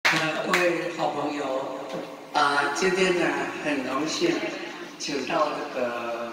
各位好朋友，今天呢很荣幸请到这个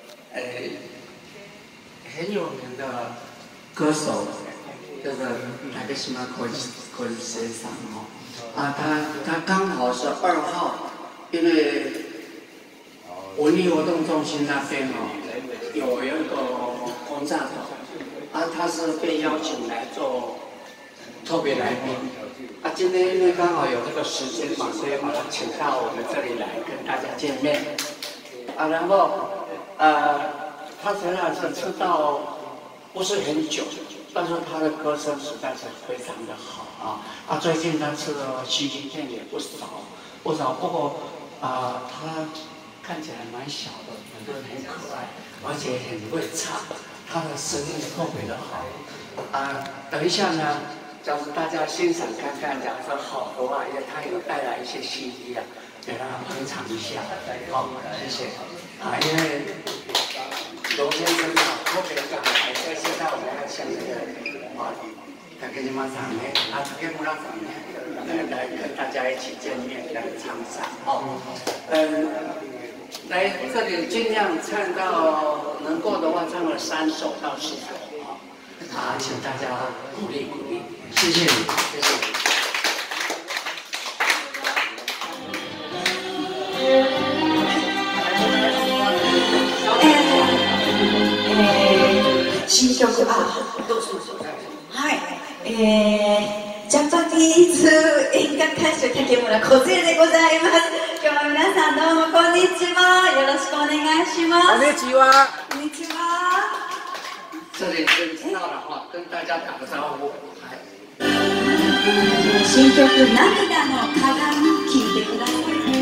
很有名的歌手，这个竹島浩二先生他刚好是2号，因为文艺活动中心那边有一个轰炸头，他是被邀请来做特别来宾。今天因为刚好有这个时间嘛，所以把他请到我们这里来跟大家见面。然后他虽然是出道不是很久，但是他的歌声实在是非常的好最近他出的CD片也不少，不过他看起来蛮小的，很多人很可爱，而且很会唱，他的声音特别的好。等一下呢，假如大家欣赏看看，假如说好的话，因为他有带来一些 CD 给大家捧场一下。好，谢谢。因为罗先生特别赶来，所以现在我们要向这个竹島さんね、竹村さん呢，来跟大家一起见面，来唱唱来这里尽量唱到能够的话，唱了3首到4首请大家鼓励鼓励，谢谢你，谢谢你。 新曲どうぞ。はい、ジャパニーズ演歌歌手竹村梢でございます。今日は皆さんどうもこんにちは。よろしくお願いします。 こんにちは。 こんにちは。 这里知道了跟大家打个招呼。 新曲涙の鏡聴いてくださ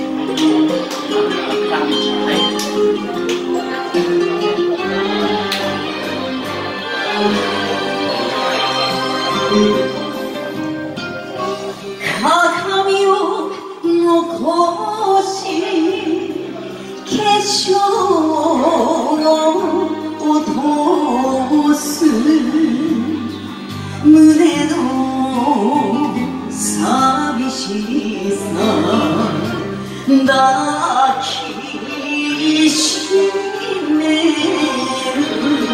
鏡を残し化粧を落とす胸の寂しさ抱きしめる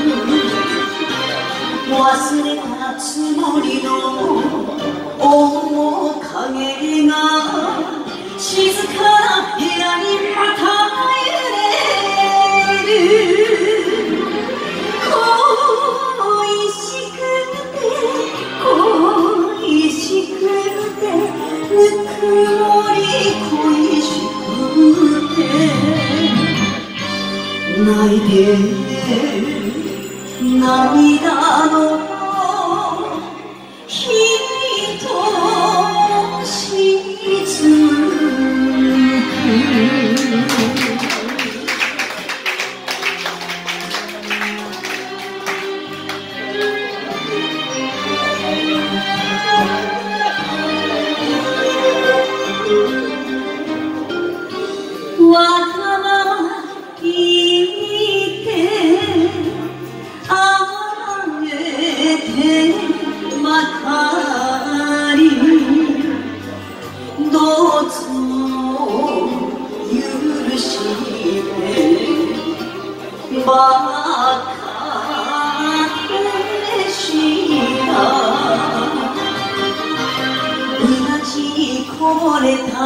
忘れたつもりの面影が静かな部屋にまた揺れる恋しくてぬくもり恋しくて泣いて涙のこぼれた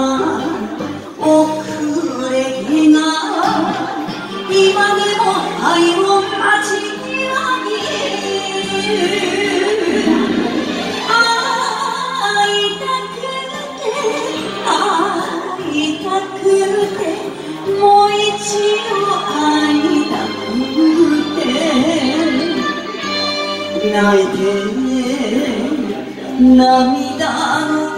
遅れ毛が今でも愛を待ちわびる会いたくてもう一度会いたくて泣いて涙の